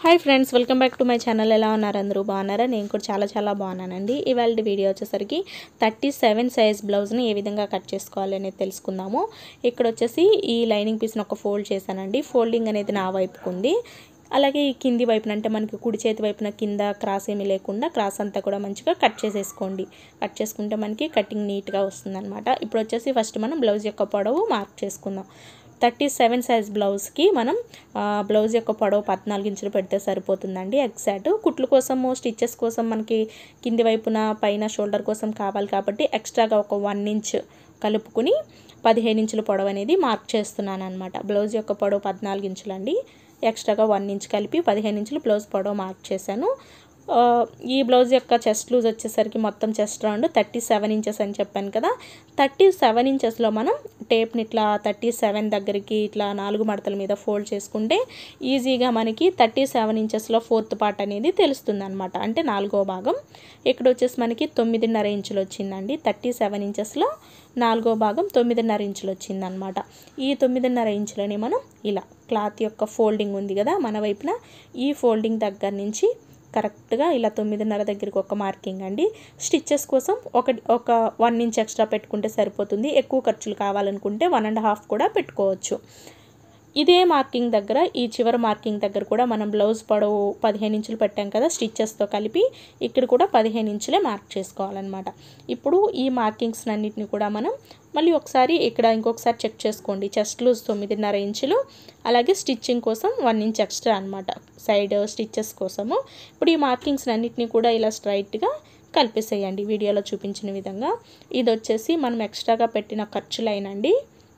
Hi friends, welcome back to my channel. ఎలా ఉన్నారు? అందరూ బాగున్నారా? నేను కూడా చాలా బాగున్నానండి. ఇవాళ వీడియో వచ్చేసరికి 37 సైజ్ బ్లౌజ్ని ఏ విధంగా కట్ చేసుకోవాలి అనేది తెలుసుకుందాము. ఇక్కడ వచ్చేసి ఈ లైనింగ్ పీస్ని ఒక ఫోల్డ్ చేశానండి. ఫోల్డింగ్ అనేది నా వైపుకు ఉంది. అలాగే ఈ కింది వైపున అంటే మనకి కుడి చేతి వైపున కింద క్రాస్ ఏమీ లేకుండా క్రాస్ అంతా కూడా మంచిగా కట్ చేసేసుకోండి. కట్ చేసుకుంటే మనకి కటింగ్ నీట్గా వస్తుందన్నమాట. ఇప్పుడు వచ్చేసి ఫస్ట్ మనం బ్లౌజ్ యొక్క పొడవు మార్క్ చేసుకుందాం. 37 సైజ్ బ్లౌజ్కి మనం బ్లౌజ్ యొక్క పొడవు 14 ఇంచులు పెడితే సరిపోతుందండి. ఎగ్జాక్ట్ కుట్లు కోసము స్టిచ్చెస్ కోసం మనకి కింది వైపున పైన షోల్డర్ కోసం కావాలి కాబట్టి ఎక్స్ట్రాగా ఒక 1 ఇంచ్ కలుపుకుని 15 ఇంచుల పొడవు అనేది మార్క్ చేస్తున్నాను అనమాట. బ్లౌజ్ యొక్క పొడవు 14 ఇంచులు అండి. ఎక్స్ట్రాగా 1 ఇంచ్ కలిపి 15 ఇంచులు బ్లౌజ్ పొడవు మార్క్ చేశాను. ఈ బ్లౌజ్ యొక్క చెస్ట్ లూజ్ వచ్చేసరికి మొత్తం చెస్ట్ రౌండ్ 37 ఇంచెస్ అని చెప్పాను కదా. 37 ఇంచెస్లో మనం టేప్ని ఇట్లా 37 దగ్గరికి ఇట్లా 4 మడతల మీద ఫోల్డ్ చేసుకుంటే ఈజీగా మనకి 37 ఇంచెస్లో 4th పార్ట్ అనేది తెలుస్తుంది అనమాట. అంటే 4వ భాగం. ఇక్కడ వచ్చేసి మనకి 9.5 ఇంచులు వచ్చిందండి. 37 ఇంచెస్లో 4వ భాగం 9.5 ఇంచులు వచ్చిందనమాట. ఈ 9.5 ఇంచులని మనం ఇలా క్లాత్ యొక్క ఫోల్డింగ్ ఉంది కదా మన వైపున, ఈ ఫోల్డింగ్ దగ్గర నుంచి కరెక్ట్గా ఇలా 9.5 దగ్గరికి ఒక మార్కింగ్ అండి. స్టిచ్చెస్ కోసం ఒక 1 ఇంచ్ ఎక్స్ట్రా పెట్టుకుంటే సరిపోతుంది. ఎక్కువ ఖర్చులు కావాలనుకుంటే 1.5 కూడా పెట్టుకోవచ్చు. ఇదే మార్కింగ్ దగ్గర ఈ చివరి మార్కింగ్ దగ్గర కూడా మనం బ్లౌజ్ పొడవు 15 ఇంచులు పెట్టాం కదా స్టిచ్చెస్తో కలిపి, ఇక్కడ కూడా 15 ఇంచులే మార్క్ చేసుకోవాలన్నమాట. ఇప్పుడు ఈ మార్కింగ్స్ అన్నిటిని కూడా మనం మళ్ళీ ఒకసారి ఇక్కడ ఇంకొకసారి చెక్ చేసుకోండి. చెస్ట్ లూజ్ 9.5 ఇంచులు, అలాగే స్టిచ్చింగ్ కోసం 1 ఇంచ్ ఎక్స్ట్రా అనమాట సైడ్ స్టిచ్చెస్ కోసము. ఇప్పుడు ఈ మార్కింగ్స్ అన్నిటిని కూడా ఇలా స్ట్రైట్గా కలిపేసేయండి వీడియోలో చూపించిన విధంగా. ఇది వచ్చేసి మనం ఎక్స్ట్రాగా పెట్టిన ఖర్చు లైన్ అండి.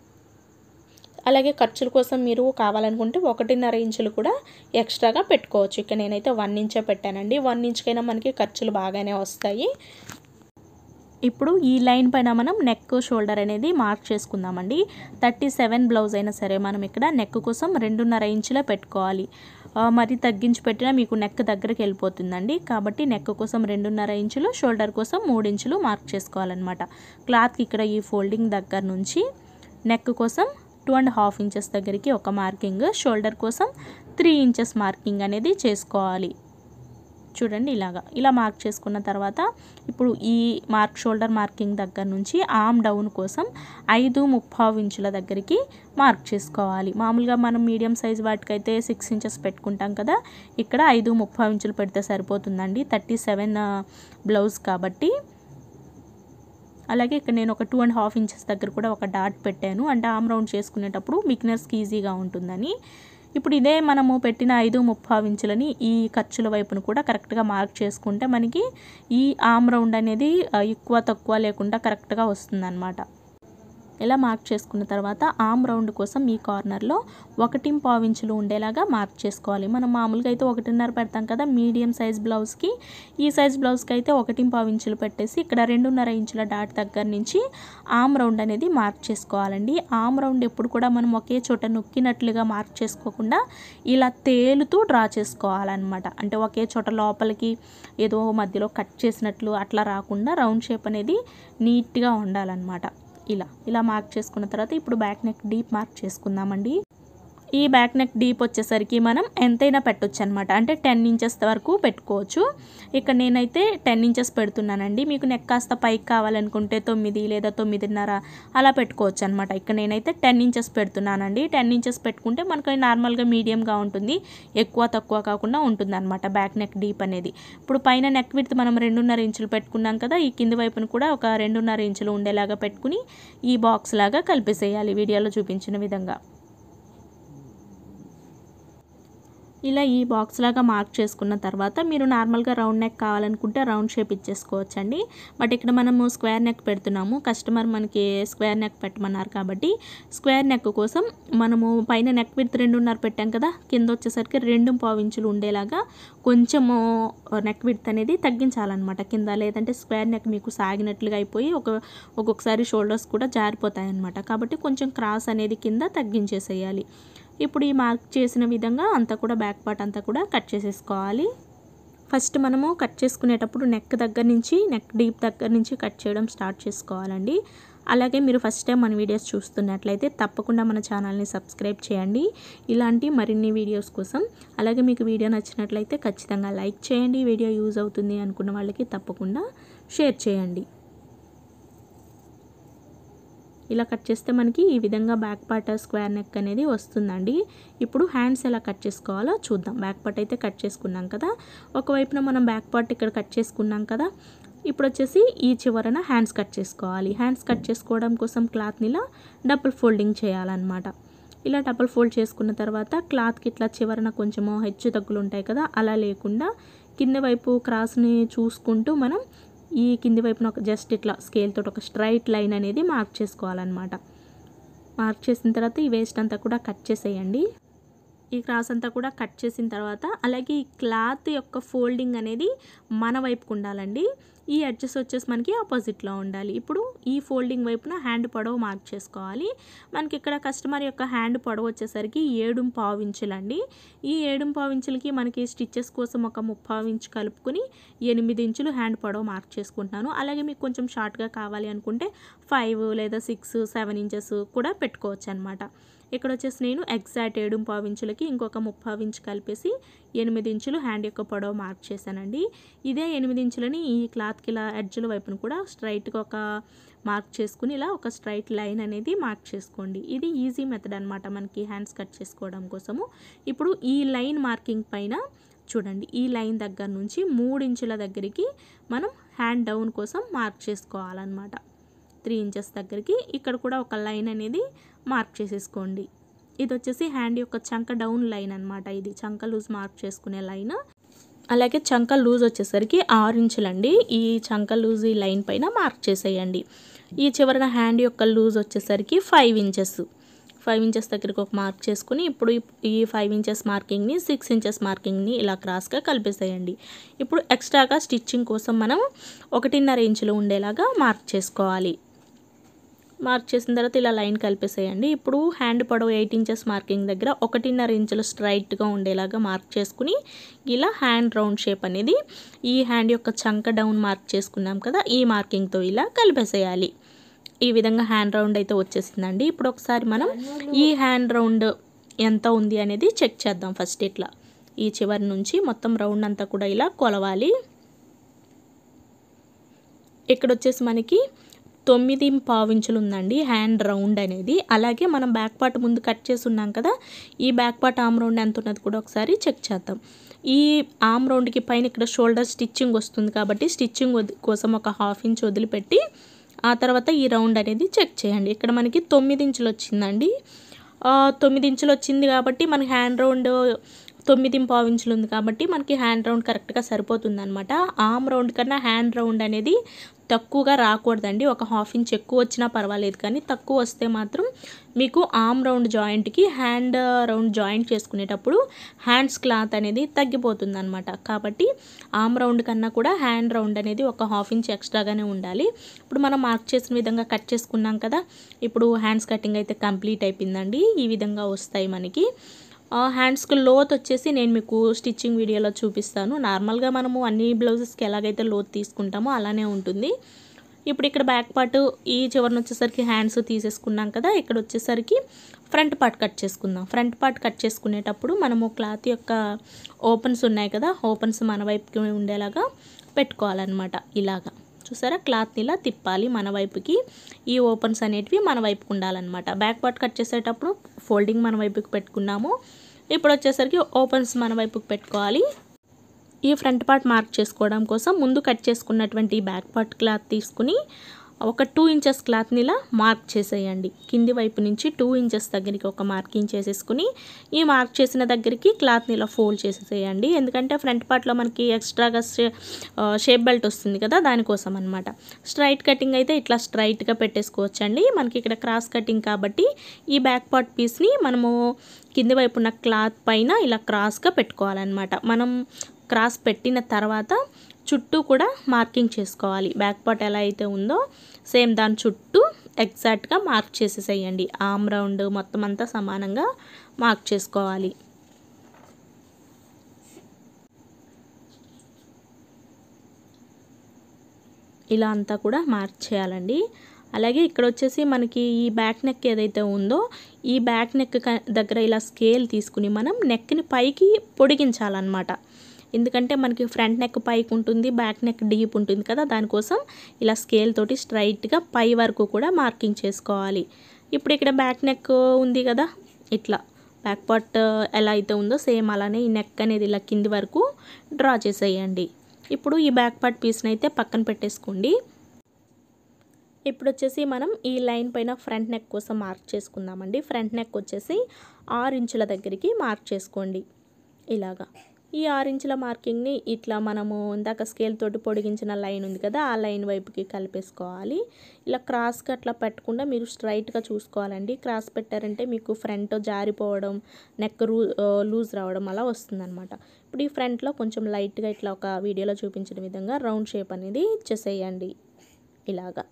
అలాగే ఖర్చుల కోసం మీరు కావాలనుకుంటే 1.5 ఇంచులు కూడా ఎక్స్ట్రాగా పెట్టుకోవచ్చు. ఇక్కడ నేనైతే 1 ఇంచే పెట్టానండి. 1 ఇంచుకైనా మనకి ఖర్చులు బాగానే వస్తాయి. ఇప్పుడు ఈ లైన్ పైన మనం నెక్ షోల్డర్ అనేది మార్క్ చేసుకుందామండి. 37 బ్లౌజ్ అయినా సరే మనం ఇక్కడ నెక్ కోసం 2.5 ఇంచులే పెట్టుకోవాలి. మరి తగ్గించి పెట్టినా మీకు నెక్ దగ్గరికి వెళ్ళిపోతుందండి. కాబట్టి నెక్ కోసం 2.5 ఇంచులు, షోల్డర్ కోసం 3 ఇంచులు మార్క్ చేసుకోవాలన్నమాట. క్లాత్కి ఇక్కడ ఈ ఫోల్డింగ్ దగ్గర నుంచి నెక్ కోసం 2.5 ఇంచెస్ దగ్గరికి ఒక మార్కింగ్, షోల్డర్ కోసం 3 ఇంచెస్ మార్కింగ్ అనేది చేసుకోవాలి. చూడండి ఇలా మార్క్ చేసుకున్న తర్వాత ఇప్పుడు ఈ షోల్డర్ మార్కింగ్ దగ్గర నుంచి ఆర్మ్ డౌన్ కోసం 5.5 ఇంచుల దగ్గరికి మార్క్ చేసుకోవాలి. మామూలుగా మనం మీడియం సైజ్ వాటికైతే 6 ఇంచెస్ పెట్టుకుంటాం కదా, ఇక్కడ 5.5 ఇంచులు పెడితే సరిపోతుందండి 37 బ్లౌజ్ కాబట్టి. అలాగే ఇక్కడ నేను ఒక 2.5 ఇంచెస్ దగ్గర కూడా ఒక డాట్ పెట్టాను, అంటే ఆర్మ్ రౌండ్ చేసుకునేటప్పుడు బిగినర్స్కి ఈజీగా ఉంటుందని. ఇప్పుడు ఇదే మనము పెట్టిన 5.5 ఇంచులని ఈ ఖర్చుల వైపును కూడా కరెక్ట్గా మార్క్ చేసుకుంటే మనకి ఈ ఆర్మ్ రౌండ్ అనేది ఎక్కువ తక్కువ లేకుండా కరెక్ట్గా వస్తుందన్నమాట. ఇలా మార్క్ చేసుకున్న తర్వాత ఆర్మ్ రౌండ్ కోసం ఈ కార్నర్లో 1.5 ఇంచులు ఉండేలాగా మార్క్ చేసుకోవాలి. మనం మామూలుగా అయితే 1.5 పెడతాం కదా మీడియం సైజ్ బ్లౌజ్కి. ఈ సైజ్ బ్లౌజ్కి అయితే 1.5 ఇంచులు పెట్టేసి ఇక్కడ 2.5 ఇంచుల డాట్ దగ్గర నుంచి ఆర్మ్ రౌండ్ అనేది మార్క్ చేసుకోవాలండి. ఆర్మ్ రౌండ్ ఎప్పుడు కూడా మనం ఒకే చోట నొక్కినట్లుగా మార్క్ చేసుకోకుండా ఇలా తేలుతూ డ్రా చేసుకోవాలన్నమాట. అంటే ఒకే చోట లోపలికి ఏదో మధ్యలో కట్ చేసినట్లు అట్లా రాకుండా రౌండ్ షేప్ అనేది నీట్గా ఉండాలన్నమాట. ఇలా మార్క్ చేసుకున్న తర్వాత ఇప్పుడు బ్యాక్ నెక్ డీప్ మార్క్ చేసుకుందామండి. ఈ బ్యాక్ నెక్ డీప్ వచ్చేసరికి మనం ఎంతైనా పెట్టొచ్చు అనమాట. అంటే 10 ఇంచెస్ వరకు పెట్టుకోవచ్చు. ఇక్కడ నేనైతే 10 ఇంచెస్ పెడుతున్నానండి. మీకు నెక్ కాస్త పైకి కావాలనుకుంటే 9 లేదా 9.5 అలా పెట్టుకోవచ్చు అనమాట. ఇక్కడ నేనైతే 10 ఇంచెస్ పెడుతున్నానండి. 10 ఇంచెస్ పెట్టుకుంటే మనకు నార్మల్గా మీడియంగా ఉంటుంది, ఎక్కువ తక్కువ కాకుండా ఉంటుంది అనమాట బ్యాక్ నెక్ డీప్ అనేది. ఇప్పుడు పైన నెక్ విడ్త్ మనం 2.5 ఇంచులు పెట్టుకున్నాం కదా, ఈ కింది వైపును కూడా ఒక 2.5 ఇంచులు ఉండేలాగా పెట్టుకుని ఈ బాక్స్ లాగా కలిపేసేయాలి వీడియోలో చూపించిన విధంగా. ఇలా ఈ బాక్స్ లాగా మార్క్ చేసుకున్న తర్వాత మీరు నార్మల్గా రౌండ్ నెక్ కావాలనుకుంటే రౌండ్ షేప్ ఇచ్చేసుకోవచ్చండి. బట్ ఇక్కడ మనము స్క్వేర్ నెక్ పెడుతున్నాము, కస్టమర్ మనకి స్క్వేర్ నెక్ పెట్టమన్నారు కాబట్టి స్క్వేర్ నెక్ కోసం మనము పైన నెక్ విడ్త్ 2.5 పెట్టాం కదా, కింద వచ్చేసరికి 2.5 ఇంచులు ఉండేలాగా కొంచెము నెక్ విడ్త్ అనేది తగ్గించాలన్నమాట కింద. లేదంటే స్క్వేర్ నెక్ మీకు సాగినట్లుగా అయిపోయి ఒక్కొక్కసారి షోల్డర్స్ కూడా జారిపోతాయి అన్నమాట. కాబట్టి కొంచెం క్రాస్ అనేది కింద తగ్గించేసేయాలి. ఇప్పుడు ఈ మార్క్ చేసిన విధంగా అంతా కూడా బ్యాక్ పార్ట్ అంతా కూడా కట్ చేసేసుకోవాలి. ఫస్ట్ మనము కట్ చేసుకునేటప్పుడు నెక్ దగ్గర నుంచి, నెక్ డీప్ దగ్గర నుంచి కట్ చేయడం స్టార్ట్ చేసుకోవాలండి. అలాగే మీరు ఫస్ట్ టైం మన వీడియోస్ చూస్తున్నట్లయితే తప్పకుండా మన ఛానల్ని సబ్స్క్రైబ్ చేయండి ఇలాంటి మరిన్ని వీడియోస్ కోసం. అలాగే మీకు వీడియో నచ్చినట్లయితే ఖచ్చితంగా లైక్ చేయండి. వీడియో యూజ్ అవుతుంది అనుకున్న వాళ్ళకి తప్పకుండా షేర్ చేయండి. ఇలా కట్ చేస్తే మనకి ఈ విధంగా బ్యాక్ పార్ట్ స్క్వేర్ నెక్ అనేది వస్తుందండి. ఇప్పుడు హ్యాండ్స్ ఎలా కట్ చేసుకోవాలో చూద్దాం. బ్యాక్ పార్ట్ అయితే కట్ చేసుకున్నాం కదా, ఒకవైపున మనం బ్యాక్ పార్ట్ ఇక్కడ కట్ చేసుకున్నాం కదా. ఇప్పుడు వచ్చేసి ఈ చివరన హ్యాండ్స్ కట్ చేసుకోవాలి. హ్యాండ్స్ కట్ చేసుకోవడం కోసం క్లాత్ని ఇలా డబుల్ ఫోల్డింగ్ చేయాలన్నమాట. ఇలా డబుల్ ఫోల్డ్ చేసుకున్న తర్వాత క్లాత్కి ఇట్లా చివరన కొంచెము హెచ్చు తగ్గులు ఉంటాయి కదా, అలా లేకుండా కింద వైపు క్రాస్ని చూసుకుంటూ మనం ఈ కింది వైపున ఒక జస్ట్ ఇట్లా స్కేల్ తోటి ఒక స్ట్రైట్ లైన్ అనేది మార్క్ చేసుకోవాలన్నమాట. మార్క్ చేసిన తర్వాత ఈ వేస్ట్ అంతా కూడా కట్ చేసేయండి. ఈ క్రాస్ అంతా కూడా కట్ చేసిన తర్వాత అలాగే ఈ క్లాత్ యొక్క ఫోల్డింగ్ అనేది మన వైపుకు ఉండాలండి. ఈ ఎడ్జెస్ వచ్చేసి మనకి ఆపోజిట్లో ఉండాలి. ఇప్పుడు ఈ ఫోల్డింగ్ వైపున హ్యాండ్ పొడవు మార్క్ చేసుకోవాలి. మనకి ఇక్కడ కస్టమర్ యొక్క హ్యాండ్ పొడవు వచ్చేసరికి 7.5 ఇంచులండి. ఈ 7.5 ఇంచులకి మనకి స్టిచ్చెస్ కోసం ఒక 3.5 ఇంచు కలుపుకొని 8 ఇంచులు హ్యాండ్ పొడవు మార్క్ చేసుకుంటున్నాను. అలాగే మీకు కొంచెం షార్ట్గా కావాలి అనుకుంటే 5 లేదా 6, 7 ఇంచెస్ కూడా పెట్టుకోవచ్చు అనమాట. ఇక్కడ వచ్చేసి నేను ఎగ్జాక్ట్ 7.5 ఇంచులకి ఇంకొక 3.5 ఇంచు కలిపేసి 8 ఇంచులు హ్యాండ్ యొక్క పొడవు మార్క్ చేశానండి. ఇదే 8 ఇంచులని ఈ క్లాత్కి ఇలా ఎడ్జ్ల వైపును కూడా స్ట్రైట్గా ఒక మార్క్ చేసుకుని ఇలా ఒక స్ట్రైట్ లైన్ అనేది మార్క్ చేసుకోండి. ఇది ఈజీ మెథడ్ అనమాట మనకి హ్యాండ్స్ కట్ చేసుకోవడం కోసము. ఇప్పుడు ఈ లైన్ మార్కింగ్ పైన చూడండి, ఈ లైన్ దగ్గర నుంచి 3 ఇంచుల దగ్గరికి మనం హ్యాండ్ డౌన్ కోసం మార్క్ చేసుకోవాలన్నమాట. 3 ఇంచెస్ దగ్గరికి ఇక్కడ కూడా ఒక లైన్ అనేది మార్క్ చేసేసుకోండి. ఇది వచ్చేసి హ్యాండ్ యొక్క చంక డౌన్ లైన్ అనమాట. ఇది చంక లూజ్ మార్క్ చేసుకునే లైన్. అలాగే చంక లూజ్ వచ్చేసరికి 6 ఇంచులండి. ఈ చంక లూజ్ ఈ లైన్ పైన మార్క్ చేసేయండి. ఈ చివరన హ్యాండ్ యొక్క లూజ్ వచ్చేసరికి 5 ఇంచెస్. 5 ఇంచెస్ దగ్గరికి ఒక మార్క్ చేసుకుని ఇప్పుడు ఈ 5 ఇంచెస్ మార్కింగ్ని 6 ఇంచెస్ మార్కింగ్ని ఇలా క్రాస్గా కలిపేసేయండి. ఇప్పుడు ఎక్స్ట్రాగా స్టిచ్చింగ్ కోసం మనం 1.5 ఇంచులు ఉండేలాగా మార్క్ చేసుకోవాలి. మార్క్ చేసిన తర్వాత ఇలా లైన్ కలిపేసేయండి. ఇప్పుడు హ్యాండ్ పొడవు 8 ఇంచెస్ మార్కింగ్ దగ్గర 1.5 ఇంచులు స్ట్రైట్గా ఉండేలాగా మార్క్ చేసుకుని ఇలా హ్యాండ్ రౌండ్ షేప్ అనేది ఈ హ్యాండ్ యొక్క చంక డౌన్ మార్క్ చేసుకున్నాం కదా, ఈ మార్కింగ్తో ఇలా కలిపేసేయాలి. ఈ విధంగా హ్యాండ్ రౌండ్ అయితే వచ్చేసిందండి. ఇప్పుడు ఒకసారి మనం ఈ హ్యాండ్ రౌండ్ ఎంత ఉంది అనేది చెక్ చేద్దాం. ఫస్ట్ ఇట్లా ఈ చివరి నుంచి మొత్తం రౌండ్ అంతా కూడా ఇలా కొలవాలి. ఇక్కడ వచ్చేసి మనకి 9.5 ఇంచులు ఉందండి హ్యాండ్ రౌండ్ అనేది. అలాగే మనం బ్యాక్ పార్ట్ ముందు కట్ చేసి ఉన్నాం కదా, ఈ బ్యాక్ పార్ట్ ఆమ్ రౌండ్ ఎంత ఉన్నది కూడా ఒకసారి చెక్ చేద్దాం. ఈ ఆమ్ రౌండ్కి పైన ఇక్కడ షోల్డర్ స్టిచ్చింగ్ వస్తుంది కాబట్టి స్టిచ్చింగ్ కోసం ఒక 1/2 ఇంచ్ వదిలిపెట్టి ఆ తర్వాత ఈ రౌండ్ అనేది చెక్ చేయండి. ఇక్కడ మనకి 9 ఇంచులు వచ్చిందండి. 9 ఇంచులు వచ్చింది కాబట్టి మనకి హ్యాండ్ రౌండ్ 9.5 ఇంచులు ఉంది కాబట్టి మనకి హ్యాండ్ రౌండ్ కరెక్ట్గా సరిపోతుంది అనమాట. ఆమ్ రౌండ్ కన్నా హ్యాండ్ రౌండ్ అనేది తక్కువగా రాకూడదండి. ఒక 1/2 ఇంచ్ ఎక్కువ వచ్చినా పర్వాలేదు, కానీ తక్కువ వస్తే మాత్రం మీకు ఆమ్ రౌండ్ జాయింట్కి హ్యాండ్ రౌండ్ జాయింట్ చేసుకునేటప్పుడు హ్యాండ్స్ క్లాత్ అనేది తగ్గిపోతుంది అనమాట. కాబట్టి ఆమ్ రౌండ్ కన్నా కూడా హ్యాండ్ రౌండ్ అనేది ఒక 1/2 ఇంచ్ ఎక్స్ట్రాగానే ఉండాలి. ఇప్పుడు మనం మార్క్ చేసిన విధంగా కట్ చేసుకున్నాం కదా, ఇప్పుడు హ్యాండ్స్ కటింగ్ అయితే కంప్లీట్ అయిపోయిందండి. ఈ విధంగా వస్తాయి మనకి. హ్యాండ్స్కి లోత్ వచ్చేసి నేను మీకు స్టిచ్చింగ్ వీడియోలో చూపిస్తాను. నార్మల్గా మనము అన్ని బ్లౌజెస్కి ఎలాగైతే లోత్ తీసుకుంటామో అలానే ఉంటుంది. ఇప్పుడు ఇక్కడ బ్యాక్ పార్ట్ ఈ చివరిని వచ్చేసరికి హ్యాండ్స్ తీసేసుకున్నాం కదా, ఇక్కడ వచ్చేసరికి ఫ్రంట్ పార్ట్ కట్ చేసుకుందాం. ఫ్రంట్ పార్ట్ కట్ చేసుకునేటప్పుడు మనము క్లాత్ యొక్క ఓపెన్స్ ఉన్నాయి కదా, ఓపెన్స్ మన వైపుకి ఉండేలాగా పెట్టుకోవాలన్నమాట. ఇలాగా చూసారా, క్లాత్ని ఇలా తిప్పాలి మన వైపుకి. ఈ ఓపెన్స్ అనేటివి మన వైపుకి ఉండాలన్నమాట. బ్యాక్ పార్ట్ కట్ చేసేటప్పుడు ఫోల్డింగ్ మన వైపుకి పెట్టుకున్నాము. ఇప్పుడు వచ్చేసరికి ఓపెన్స్ మన వైపుకి పెట్టుకోవాలి. ఈ ఫ్రంట్ పార్ట్ మార్క్ చేసుకోవడం కోసం ముందు కట్ చేసుకున్నటువంటి బ్యాక్ పార్ట్ క్లాత్ తీసుకుని ఒక 2 ఇంచెస్ క్లాత్ని ఇలా మార్క్ చేసేయండి. కింది వైపు నుంచి 2 ఇంచెస్ దగ్గరికి ఒక మార్కింగ్ చేసేసుకుని ఈ మార్క్ చేసిన దగ్గరికి క్లాత్ని ఇలా ఫోల్డ్ చేసేసేయండి. ఎందుకంటే ఫ్రంట్ పార్ట్లో మనకి ఎక్స్ట్రాగా షేప్ బెల్ట్ వస్తుంది కదా, దానికోసం అనమాట. స్ట్రైట్ కటింగ్ అయితే ఇట్లా స్ట్రైట్గా పెట్టేసుకోవచ్చండి. మనకి ఇక్కడ క్రాస్ కటింగ్ కాబట్టి ఈ బ్యాక్ పార్ట్ పీస్ని మనము కింది వైపు ఉన్న క్లాత్ పైన ఇలా క్రాస్గా పెట్టుకోవాలన్నమాట. మనం క్రాస్ పెట్టిన తర్వాత చుట్టూ కూడా మార్కింగ్ చేసుకోవాలి. బ్యాక్ పార్ట్ ఎలా అయితే ఉందో సేమ్ దాని చుట్టూ ఎగ్జాక్ట్గా మార్క్ చేసేసేయండి. ఆమ్ రౌండ్ మొత్తం అంతా సమానంగా మార్క్ చేసుకోవాలి. ఇలా అంతా కూడా మార్క్ చేయాలండి. అలాగే ఇక్కడ వచ్చేసి మనకి ఈ బ్యాక్ నెక్ ఏదైతే ఉందో ఈ బ్యాక్ నెక్ దగ్గర ఇలా స్కేల్ తీసుకుని మనం నెక్ని పైకి పొడిగించాలన్నమాట. ఎందుకంటే మనకి ఫ్రంట్ నెక్ పైకి ఉంటుంది, బ్యాక్ నెక్ డీప్ ఉంటుంది కదా, దానికోసం ఇలా స్కేల్ తోటి స్ట్రైట్గా పై వరకు కూడా మార్కింగ్ చేసుకోవాలి. ఇప్పుడు ఇక్కడ బ్యాక్ నెక్ ఉంది కదా, ఇట్లా బ్యాక్ పార్ట్ ఎలా అయితే ఉందో సేమ్ అలానే ఈ నెక్ అనేది ఇలా కింది వరకు డ్రా చేసేయండి. ఇప్పుడు ఈ బ్యాక్ పార్ట్ పీస్ని అయితే పక్కన పెట్టేసుకోండి. ఇప్పుడు వచ్చేసి మనం ఈ లైన్ పైన ఫ్రంట్ నెక్ కోసం మార్క్ చేసుకుందామండి. ఫ్రంట్ నెక్ వచ్చేసి 6 ఇంచుల దగ్గరికి మార్క్ చేసుకోండి. ఇలాగా ఈ 6 ఇంచుల మార్కింగ్ని ఇట్లా మనము ఇందాక స్కేల్ తోటి పొడిగించిన లైన్ ఉంది కదా, ఆ లైన్ వైపుకి కలిపేసుకోవాలి. ఇలా క్రాస్గా అట్లా పెట్టకుండా మీరు స్ట్రైట్గా చూసుకోవాలండి. క్రాస్ పెట్టారంటే మీకు ఫ్రంట్ జారిపోవడం, నెక్ లూజ్ రావడం అలా వస్తుందన్నమాట. ఇప్పుడు ఈ ఫ్రంట్లో కొంచెం లైట్గా ఇట్లా ఒక వీడియోలో చూపించిన విధంగా రౌండ్ షేప్ అనేది ఇచ్చేసేయండి. ఇలాగా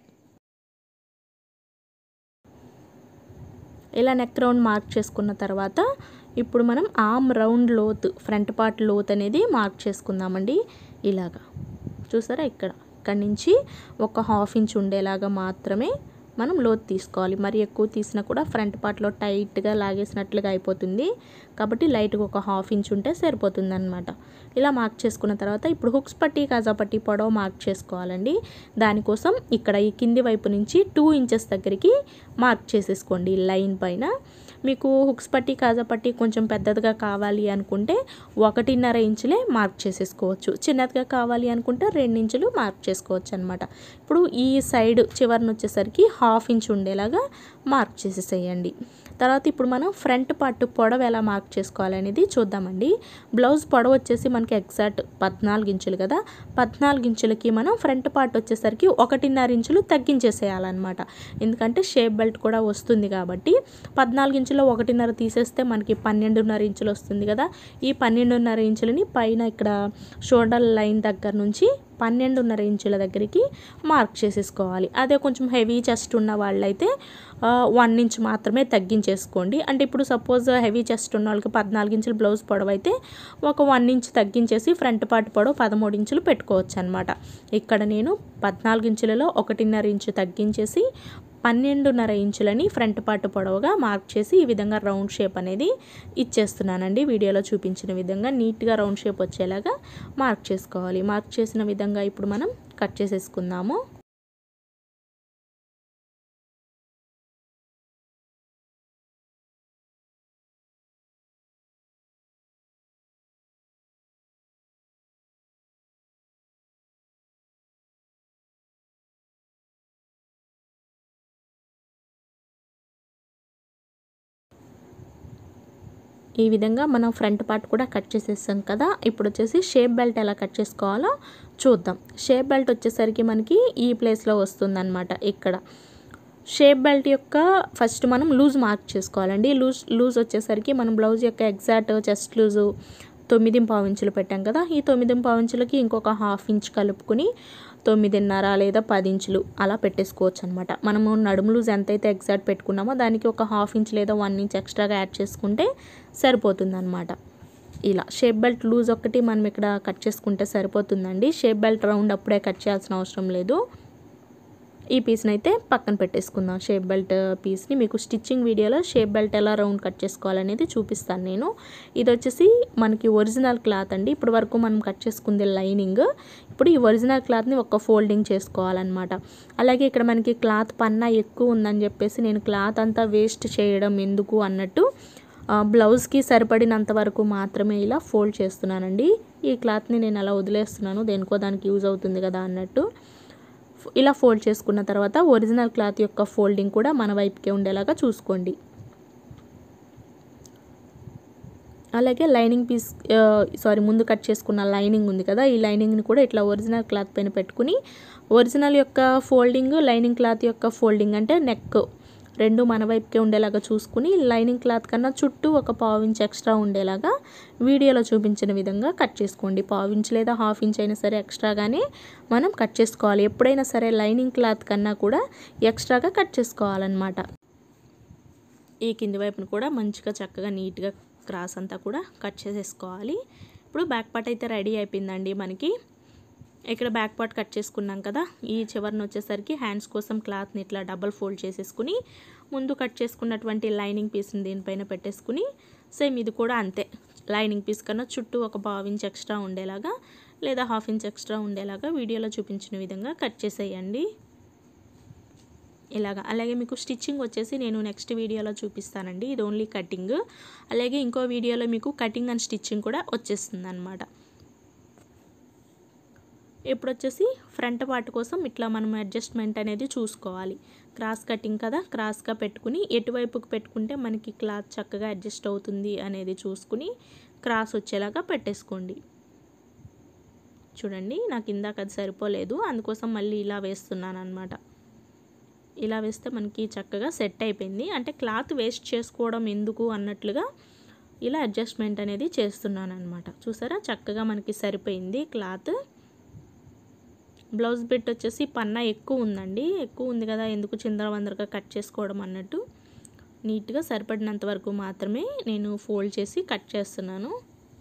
ఇలా నెక్ రౌండ్ మార్క్ చేసుకున్న తర్వాత ఇప్పుడు మనం ఆర్మ్ రౌండ్ లోత్, ఫ్రంట్ పార్ట్ లోత్ అనేది మార్క్ చేసుకుందామండి. ఇలాగా చూసారా, ఇక్కడ నుంచి ఒక 1/2 ఇంచ్ ఉండేలాగా మాత్రమే మనం లోత్ తీసుకోవాలి. మరి ఎక్కువ తీసినా కూడా ఫ్రంట్ పార్ట్లో టైట్గా లాగేసినట్లుగా అయిపోతుంది. కాబట్టి లైట్గా ఒక 1/2 ఇంచ్ ఉంటే సరిపోతుంది అన్నమాట. ఇలా మార్క్ చేసుకున్న తర్వాత ఇప్పుడు హుక్స్ పట్టి, కాజా పట్టి పొడవు మార్క్ చేసుకోవాలండి. దానికోసం ఇక్కడ ఈ కింది వైపు నుంచి 2 ఇంచెస్ దగ్గరికి మార్క్ చేసేసుకోండి లైన్ పైన. మీకు హుక్స్ పట్టి, కాజా పట్టి కొంచెం పెద్దదిగా కావాలి అనుకుంటే 1.5 ఇంచులే మార్క్ చేసేసుకోవచ్చు. చిన్నదిగా కావాలి అనుకుంటే 2 ఇంచులు మార్క్ చేసుకోవచ్చు అనమాట. ఇప్పుడు ఈ సైడ్ చివరిని వచ్చేసరికి 1/2 ఇంచ్ ఉండేలాగా మార్క్ చేసేసేయండి. తర్వాత ఇప్పుడు మనం ఫ్రంట్ పార్ట్ పొడవు ఎలా మార్క్ చేసుకోవాలనేది చూద్దామండి. బ్లౌజ్ పొడవు వచ్చేసి మనకి ఎగ్జాక్ట్ 14 ఇంచులు కదా, 14 ఇంచులకి మనం ఫ్రంట్ పార్ట్ వచ్చేసరికి 1.5 ఇంచులు తగ్గించేసేయాలన్నమాట. ఎందుకంటే షేప్ బెల్ట్ కూడా వస్తుంది కాబట్టి 14 ఇంచులో 1.5 తీసేస్తే మనకి 12.5 ఇంచులు వస్తుంది కదా. ఈ 12.5 ఇంచులని పైన ఇక్కడ షోల్డర్ లైన్ దగ్గర నుంచి 12.5 ఇంచుల దగ్గరికి మార్క్ చేసేసుకోవాలి. అదే కొంచెం హెవీ చెస్ట్ ఉన్న వాళ్ళైతే 1 ఇంచ్ మాత్రమే తగ్గించేసుకోండి. అంటే ఇప్పుడు సపోజ్ హెవీ చెస్ట్ ఉన్న వాళ్ళకి 14 ఇంచుల బ్లౌజ్ పొడవు అయితే ఒక 1 ఇంచ్ తగ్గించేసి ఫ్రంట్ పార్ట్ పొడవు 13 ఇంచులు పెట్టుకోవచ్చు అనమాట. ఇక్కడ నేను 14 ఇంచులలో 1.5 ఇంచు తగ్గించేసి 12.5 ఇంచులని ఫ్రంట్ పార్ట్ పొడవుగా మార్క్ చేసి ఈ విధంగా రౌండ్ షేప్ అనేది ఇచ్చేస్తున్నానండి. వీడియోలో చూపించిన విధంగా నీట్గా రౌండ్ షేప్ వచ్చేలాగా మార్క్ చేసుకోవాలి. మార్క్ చేసిన విధంగా ఇప్పుడు మనం కట్ చేసేసుకుందాము. ఈ విధంగా మనం ఫ్రంట్ పార్ట్ కూడా కట్ చేసేసాం కదా. ఇప్పుడు వచ్చేసి షేప్ బెల్ట్ ఎలా కట్ చేసుకోవాలో చూద్దాం. షేప్ బెల్ట్ వచ్చేసరికి మనకి ఈ ప్లేస్లో వస్తుందన్నమాట. ఇక్కడ షేప్ బెల్ట్ యొక్క ఫస్ట్ మనం లూజ్ మార్క్ చేసుకోవాలండి. లూజ్ వచ్చేసరికి మనం బ్లౌజ్ యొక్క ఎగ్జాక్ట్ చెస్ట్ లూజు 9.5 ఇంచులు పెట్టాం కదా. ఈ 9.5 ఇంచులకి ఇంకొక 1/2 ఇంచ్ కలుపుకుని 9.5 లేదా 10 ఇంచులు అలా పెట్టేసుకోవచ్చు అనమాట. మనము నడుము లూజ్ ఎంతైతే ఎగ్జాక్ట్ పెట్టుకున్నామో దానికి ఒక 1/2 ఇంచ్ లేదా 1 ఇంచ్ ఎక్స్ట్రాగా యాడ్ చేసుకుంటే సరిపోతుంది అనమాట. ఇలా షేప్ బెల్ట్ లూజ్ ఒకటి మనం ఇక్కడ కట్ చేసుకుంటే సరిపోతుందండి. షేప్ బెల్ట్ రౌండ్ అప్పుడే కట్ చేయాల్సిన అవసరం లేదు. ఈ పీస్ని అయితే పక్కన పెట్టేసుకుందాం. షేప్ బెల్ట్ పీస్ని మీకు స్టిచ్చింగ్ వీడియోలో షేప్ బెల్ట్ ఎలా రౌండ్ కట్ చేసుకోవాలనేది చూపిస్తాను నేను. ఇది వచ్చేసి మనకి ఒరిజినల్ క్లాత్ అండి. ఇప్పుడు వరకు మనం కట్ చేసుకుంది లైనింగ్. ఇప్పుడు ఈ ఒరిజినల్ క్లాత్ని ఒక ఫోల్డింగ్ చేసుకోవాలన్నమాట. అలాగే ఇక్కడ మనకి క్లాత్ పన్నా ఎక్కువ ఉందని చెప్పేసి నేను క్లాత్ అంతా వేస్ట్ చేయడం ఎందుకు అన్నట్టు బ్లౌజ్కి సరిపడినంత వరకు మాత్రమే ఇలా ఫోల్డ్ చేస్తున్నానండి. ఈ క్లాత్ని నేను అలా వదిలేస్తున్నాను, దేనికో దానికి యూజ్ అవుతుంది కదా అన్నట్టు. ఇలా ఫోల్డ్ చేసుకున్న తర్వాత ఒరిజినల్ క్లాత్ యొక్క ఫోల్డింగ్ కూడా మన వైపుకే ఉండేలాగా చూసుకోండి. అలాగే లైనింగ్ పీస్ ముందు కట్ చేసుకున్న లైనింగ్ ఉంది కదా, ఈ లైనింగ్ని కూడా ఇట్లా ఒరిజినల్ క్లాత్ పైన పెట్టుకుని ఒరిజినల్ యొక్క ఫోల్డింగ్, లైనింగ్ క్లాత్ యొక్క ఫోల్డింగ్ అంటే నెక్ రెండు మన వైపుకే ఉండేలాగా చూసుకుని లైనింగ్ క్లాత్ కన్నా చుట్టూ ఒక 1/2 ఇంచ్ ఎక్స్ట్రా ఉండేలాగా వీడియోలో చూపించిన విధంగా కట్ చేసుకోండి. 1/2 ఇంచ్ లేదా 1/2 ఇంచ్ అయినా సరే ఎక్స్ట్రాగానే మనం కట్ చేసుకోవాలి. ఎప్పుడైనా సరే లైనింగ్ క్లాత్ కన్నా కూడా ఎక్స్ట్రాగా కట్ చేసుకోవాలన్నమాట. ఈ కింది వైపును కూడా మంచిగా చక్కగా నీట్గా క్రాస్ అంతా కూడా కట్ చేసేసుకోవాలి. ఇప్పుడు బ్యాక్ పార్ట్ అయితే రెడీ అయిపోయిందండి మనకి. ఇక్కడ బ్యాక్ పార్ట్ కట్ చేసుకున్నాం కదా, ఈ చివరన వచ్చేసరికి హ్యాండ్స్ కోసం క్లాత్ని ఇట్లా డబల్ ఫోల్డ్ చేసేసుకుని ముందు కట్ చేసుకున్నటువంటి లైనింగ్ పీస్ని దీనిపైన పెట్టేసుకుని సేమ్ ఇది కూడా అంతే, లైనింగ్ పీస్ కన్నా చుట్టూ ఒక 1/2 ఇంచ్ ఎక్స్ట్రా ఉండేలాగా లేదా 1/2 ఇంచ్ ఎక్స్ట్రా ఉండేలాగా వీడియోలో చూపించిన విధంగా కట్ చేసేయండి ఇలాగా. అలాగే మీకు స్టిచ్చింగ్ వచ్చేసి నేను నెక్స్ట్ వీడియోలో చూపిస్తానండి, ఇది ఓన్లీ కటింగ్. అలాగే ఇంకో వీడియోలో మీకు కటింగ్ అండ్ స్టిచ్చింగ్ కూడా వచ్చేస్తుంది అనమాట. ఇప్పుడు వచ్చేసి ఫ్రంట్ పార్ట్ కోసం ఇట్లా మనం అడ్జస్ట్మెంట్ అనేది చూసుకోవాలి. క్రాస్ కటింగ్ కదా, క్రాస్గా పెట్టుకుని ఎటువైపుకి పెట్టుకుంటే మనకి క్లాత్ చక్కగా అడ్జస్ట్ అవుతుంది అనేది చూసుకుని క్రాస్ వచ్చేలాగా పెట్టేసుకోండి. చూడండి నాకు ఇందాక అది సరిపోలేదు, అందుకోసం మళ్ళీ ఇలా వేస్తున్నాను అనమాట. ఇలా వేస్తే మనకి చక్కగా సెట్ అయిపోయింది. అంటే క్లాత్ వేస్ట్ చేసుకోవడం ఎందుకు అన్నట్లుగా ఇలా అడ్జస్ట్మెంట్ అనేది చేస్తున్నాను అనమాట. చూసారా చక్కగా మనకి సరిపోయింది క్లాత్. బ్లౌజ్ బిట్ వచ్చేసి పన్నా ఎక్కువ ఉందండి, ఎక్కువ ఉంది కదా ఎందుకు చిందరవందరగా కట్ చేసుకోవడం అన్నట్టు నీట్గా సరిపడినంత వరకు మాత్రమే నేను ఫోల్డ్ చేసి కట్ చేస్తున్నాను.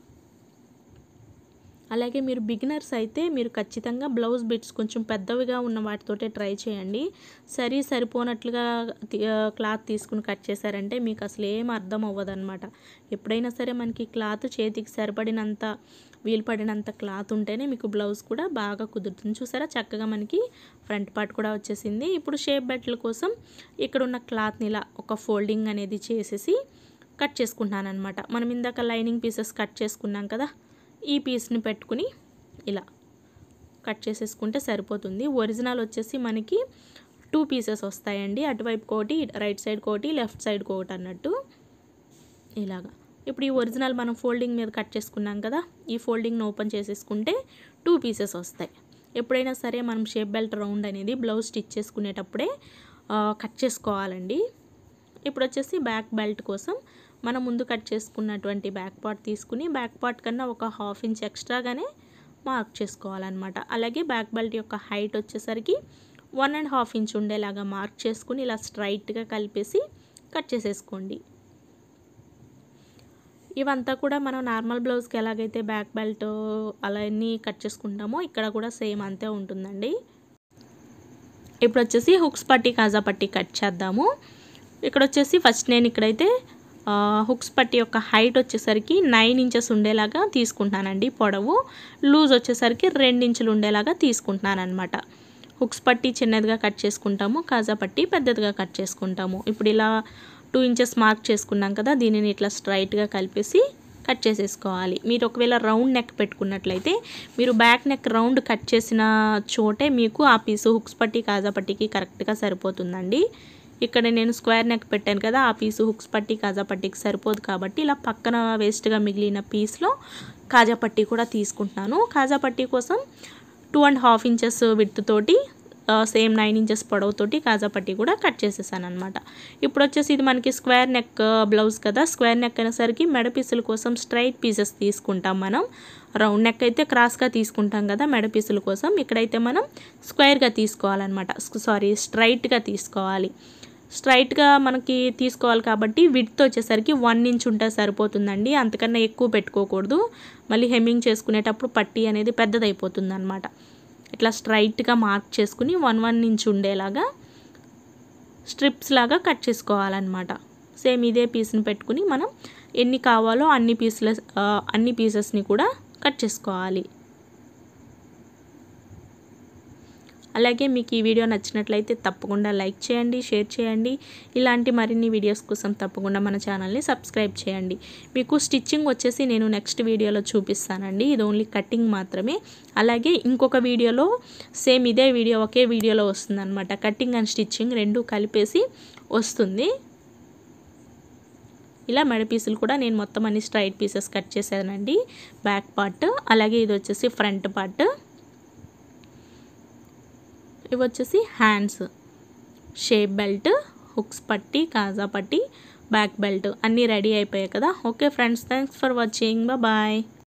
అలాగే మీరు బిగినర్స్ అయితే మీరు ఖచ్చితంగా బ్లౌజ్ బిట్స్ కొంచెం పెద్దవిగా ఉన్న వాటితోటే ట్రై చేయండి. సరిపోనట్లుగా క్లాత్ తీసుకుని కట్ చేశారంటే మీకు అసలు ఏం అర్థం అవ్వదు అనమాట. ఎప్పుడైనా సరే మనకి క్లాత్ చేతికి సరిపడినంత వీలు పడినంత క్లాత్ ఉంటేనే మీకు బ్లౌజ్ కూడా బాగా కుదురుతుంది. చూసారా చక్కగా మనకి ఫ్రంట్ పార్ట్ కూడా వచ్చేసింది. ఇప్పుడు షేప్ బెల్ట్ల కోసం ఇక్కడ ఉన్న క్లాత్ని ఇలా ఒక ఫోల్డింగ్ అనేది చేసేసి కట్ చేసుకుంటున్నాను అనమాట. మనం ఇందాక లైనింగ్ పీసెస్ కట్ చేసుకున్నాం కదా, ఈ పీస్ని పెట్టుకుని ఇలా కట్ చేసేసుకుంటే సరిపోతుంది. ఒరిజినల్ వచ్చేసి మనకి 2 పీసెస్ వస్తాయండి, అటువైపు కోటి రైట్ సైడ్ కోటి లెఫ్ట్ సైడ్ కోటి అన్నట్టు ఇలాగా. ఇప్పుడు ఈ ఒరిజినల్ మనం ఫోల్డింగ్ మీద కట్ చేసుకున్నాం కదా, ఈ ఫోల్డింగ్ని ఓపెన్ చేసేసుకుంటే 2 పీసెస్ వస్తాయి. ఎప్పుడైనా సరే మనం షేప్ బెల్ట్ రౌండ్ అనేది బ్లౌజ్ స్టిచ్ చేసుకునేటప్పుడే కట్ చేసుకోవాలండి. ఇప్పుడు వచ్చేసి బ్యాక్ బెల్ట్ కోసం మనం ముందు కట్ చేసుకున్నటువంటి బ్యాక్ పార్ట్ తీసుకుని బ్యాక్ పార్ట్ కన్నా ఒక 1/2 ఇంచ్ ఎక్స్ట్రాగానే మార్క్ చేసుకోవాలన్నమాట. అలాగే బ్యాక్ బెల్ట్ యొక్క హైట్ వచ్చేసరికి 1.5 ఇంచ్ ఉండేలాగా మార్క్ చేసుకుని ఇలా స్ట్రైట్గా కలిపేసి కట్ చేసేసుకోండి. ఇవంతా కూడా మనం నార్మల్ బ్లౌజ్కి ఎలాగైతే బ్యాక్ బెల్ట్ అలా అన్నీ కట్ చేసుకుంటామో ఇక్కడ కూడా సేమ్ అంతే ఉంటుందండి. ఇప్పుడు వచ్చేసి హుక్స్ పట్టి కాజా పట్టి కట్ చేద్దాము. ఇక్కడ వచ్చేసి ఫస్ట్ నేను ఇక్కడైతే హుక్స్ పట్టి యొక్క హైట్ వచ్చేసరికి 9 ఇంచెస్ ఉండేలాగా తీసుకుంటున్నానండి పొడవు. లూజ్ వచ్చేసరికి 2 ఇంచులు ఉండేలాగా తీసుకుంటున్నాను అనమాట. హుక్స్ పట్టి చిన్నదిగా కట్ చేసుకుంటాము, కాజా పట్టి పెద్దదిగా కట్ చేసుకుంటాము. ఇప్పుడు ఇలా 2 ఇంచెస్ మార్క్ చేసుకున్నాం కదా, దీనిని ఇట్లా స్ట్రైట్గా కలిపేసి కట్ చేసేసుకోవాలి. మీరు ఒకవేళ రౌండ్ నెక్ పెట్టుకున్నట్లయితే మీరు బ్యాక్ నెక్ రౌండ్ కట్ చేసిన చోటే మీకు ఆ పీసు హుక్స్ పట్టి కాజా పట్టికి కరెక్ట్గా సరిపోతుందండి. ఇక్కడ నేను స్క్వేర్ నెక్ పెట్టాను కదా, ఆ పీసు హుక్స్ పట్టి కాజా పట్టికి సరిపోదు కాబట్టి ఇలా పక్కన వేస్ట్గా మిగిలిన పీస్లో కాజా పట్టి కూడా తీసుకుంటున్నాను. కాజా పట్టి కోసం 2.5 ఇంచెస్ విడ్త్ తోటి సేమ్ 9 ఇంచెస్ పొడవుతోటి కాజా పట్టి కూడా కట్ చేసేసాను అనమాట. ఇప్పుడు వచ్చేసి ఇది మనకి స్క్వేర్ నెక్ బ్లౌజ్ కదా, స్క్వేర్ నెక్ అయినసరికి మెడ పీసుల కోసం స్ట్రైట్ పీసెస్ తీసుకుంటాం మనం. రౌండ్ నెక్ అయితే క్రాస్గా తీసుకుంటాం కదా మెడ పీసుల కోసం, ఇక్కడైతే మనం స్క్వేర్గా తీసుకోవాలన్నమాట. స్ట్రైట్గా తీసుకోవాలి. స్ట్రైట్గా మనకి తీసుకోవాలి కాబట్టి విడ్త్ వచ్చేసరికి 1 ఇంచ్ ఉంటే సరిపోతుందండి, అంతకన్నా ఎక్కువ పెట్టుకోకూడదు. మళ్ళీ హెమ్మింగ్ చేసుకునేటప్పుడు పట్టి అనేది పెద్దదైపోతుంది అనమాట. ఇట్లా స్ట్రైట్గా మార్క్ చేసుకుని 1 ఇంచ్ ఉండేలాగా స్ట్రిప్స్ లాగా కట్ చేసుకోవాలన్నమాట. సేమ్ ఇదే పీస్ని పెట్టుకుని మనం ఎన్ని కావాలో అన్ని పీసెస్ని కూడా కట్ చేసుకోవాలి. అలాగే మీకు ఈ వీడియో నచ్చినట్లయితే తప్పకుండా లైక్ చేయండి, షేర్ చేయండి. ఇలాంటి మరిన్ని వీడియోస్ కోసం తప్పకుండా మన ఛానల్ని సబ్స్క్రైబ్ చేయండి. మీకు స్టిచ్చింగ్ వచ్చేసి నేను నెక్స్ట్ వీడియోలో చూపిస్తానండి, ఇది ఓన్లీ కటింగ్ మాత్రమే. అలాగే ఇంకొక వీడియోలో సేమ్ ఇదే వీడియో ఒకే వీడియోలో వస్తుందన్నమాట, కటింగ్ అండ్ స్టిచ్చింగ్ రెండు కలిపేసి వస్తుంది. ఇలా మెడ పీసులు కూడా నేను మొత్తం అన్ని స్ట్రైట్ పీసెస్ కట్ చేశానండి, బ్యాక్ పార్ట్. అలాగే ఇది వచ్చేసి ఫ్రంట్ పార్ట్, ఇవి వచ్చేసి హ్యాండ్స్, షేప్ బెల్ట్, హుక్స్ పట్టి, కాజా పట్టి, బ్యాక్ బెల్ట్ అన్నీ రెడీ అయిపోయాయి కదా. Okay friends, thanks for watching, bye.